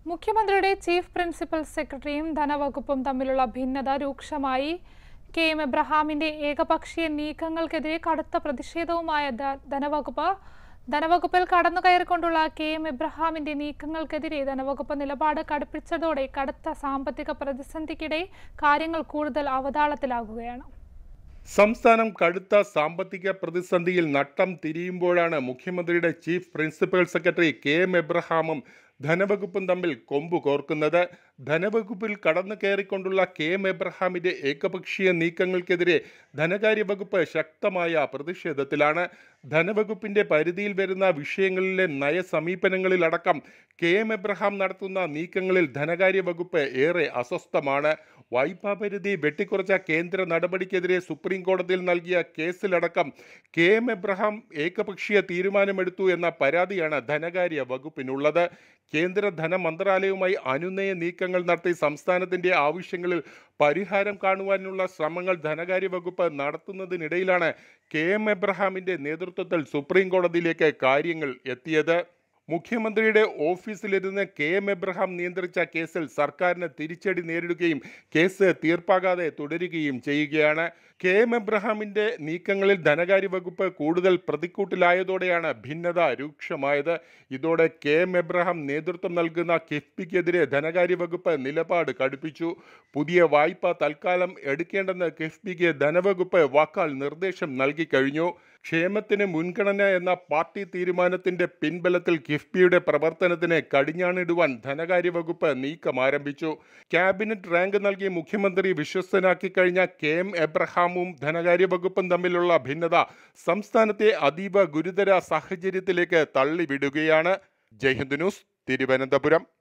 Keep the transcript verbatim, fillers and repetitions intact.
മുഖ്യമന്ത്രിയുടെ chief principal സെക്രട്ടറിയും ധനവകുപ്പും തമ്മിലുള്ള ഭിന്നത രൂക്ഷമായി. കെ എം എബ്രഹാമിന്റെ ഏകപക്ഷീയ നീക്കങ്ങൾക്കെതിരെ കടുത്ത പ്രതിഷേധവുമായ ധനവകുപ്പ് ധനവകുപ്പിൽ കടന്നുകയറിക്കൊണ്ടുള്ള കെ എം എബ്രഹാമിന്റെ നീക്കങ്ങൾക്കെതിരെ ധനവകുപ്പ് നിലപാട് കടുപ്പിച്ചതോടെ കടുത്ത സാമ്പത്തിക പ്രതിസന്ധിക്കിടെ കാര്യങ്ങൾ കൂടുതൽ അവതാളത്തിലാകുകയാണ്. സംസ്ഥാനം കടുത്ത സാമ്പത്തിക പ്രതിസന്ധിയിൽ നട്ടം തിരിയുമ്പോഴാണ് മുഖ്യമന്ത്രിയുടെ chief principal secretary K M എബ്രഹാമും ധനവകുപ്പും തമ്മിൽ കൊമ്പു കോർക്കുന്നത്. ധനവകുപ്പിൽ കടന്നു കയറിക്കൊണ്ടുള്ള കെ എം എബ്രഹാമിന്റെ ഏകപക്ഷീയ നീക്കങ്ങൾക്കെതിരെ ധനകാര്യ വകുപ്പ് ശക്തമായ പ്രതിഷേധത്തിലാണ്. ധനവകുപ്പിന്റെ പരിധിയിൽ വരുന്ന വിഷയങ്ങളിലെ നയസമീപനങ്ങളിലടക്കം കെ എം എബ്രഹാം നടത്തുന്ന നീക്കങ്ങളിൽ ധനകാര്യ വകുപ്പ് ഏറെ അസ്വസ്ഥമാണ്. വായ്പാ പരിധി വെട്ടിക്കുറച്ച കേന്ദ്ര നടപടിക്കെതിരെ സുപ്രീം കോടതിയിൽ നൽകിയ കേസിലടക്കം കെ എം എബ്രഹാം ഏകപക്ഷീയ തീരുമാനമെടുത്തു എന്ന പരാതിയാണ് ധനകാര്യ വകുപ്പിനുള്ളത്. കേന്ദ്ര ധനമന്ത്രാലയവുമായി അനുനയ നീക്കങ്ങൾ നടത്തി സംസ്ഥാനത്തിന്റെ ആവശ്യങ്ങളിൽ പരിഹാരം കാണുവാനുള്ള ശ്രമങ്ങൾ ധനകാര്യ വകുപ്പ് നടത്തുന്നതിനിടയിലാണ് കെ എം എബ്രഹാമിന്റെ നേതൃത്വത്തിൽ സുപ്രീം കോടതിയിലേക്ക് കാര്യങ്ങൾ എത്തിയത്. മുഖ്യമന്ത്രിയുടെ ഓഫീസിലിരുന്ന് കെ എം എബ്രഹാം നിയന്ത്രിച്ച കേസിൽ സർക്കാരിന് തിരിച്ചടി നേരിടുകയും കേസ് തീർപ്പാകാതെ തുടരുകയും ചെയ്യുകയാണ്. കെ എം എബ്രഹാമിന്റെ നീക്കങ്ങളിൽ ധനകാര്യ വകുപ്പ് കൂടുതൽ പ്രതിക്കൂട്ടിലായതോടെയാണ് ഭിന്നത രൂക്ഷമായത്. ഇതോടെ കെ എം എബ്രഹാം നേതൃത്വം നൽകുന്ന കിഫ്ബിക്കെതിരെ ധനകാര്യ വകുപ്പ് നിലപാട് കടുപ്പിച്ചു. പുതിയ വായ്പ തൽക്കാലം എടുക്കേണ്ടെന്ന് കിഫ്ബിക്ക് ധനവകുപ്പ് വാക്കാൽ നിർദ്ദേശം നൽകി കഴിഞ്ഞു. ക്ഷേമത്തിന് മുൻഗണന എന്ന പാർട്ടി തീരുമാനത്തിന്റെ പിൻബലത്തിൽ കിഫ്ബിയുടെ പ്രവർത്തനത്തിന് കടിഞ്ഞാണിടുവാൻ ധനകാര്യ വകുപ്പ് നീക്കം ആരംഭിച്ചു. ക്യാബിനറ്റ് റാങ്ക് നൽകി മുഖ്യമന്ത്രി വിശ്വസ്തനാക്കി കഴിഞ്ഞ കെ എം എബ്രഹാമും ധനകാര്യ വകുപ്പും തമ്മിലുള്ള ഭിന്നത സംസ്ഥാനത്തെ അതീവ ഗുരുതര സാഹചര്യത്തിലേക്ക് തള്ളിവിടുകയാണ്. ജയ്ഹിന്ദ് ന്യൂസ്, തിരുവനന്തപുരം.